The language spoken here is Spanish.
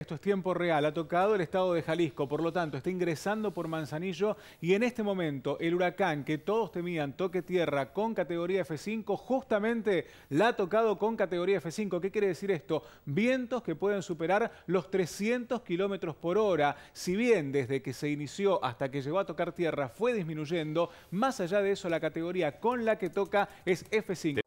Esto es tiempo real, ha tocado el estado de Jalisco, por lo tanto está ingresando por Manzanillo y en este momento el huracán que todos temían toque tierra con categoría F5, justamente la ha tocado con categoría F5. ¿Qué quiere decir esto? Vientos que pueden superar los 300 kilómetros por hora. Si bien desde que se inició hasta que llegó a tocar tierra fue disminuyendo, más allá de eso la categoría con la que toca es F5.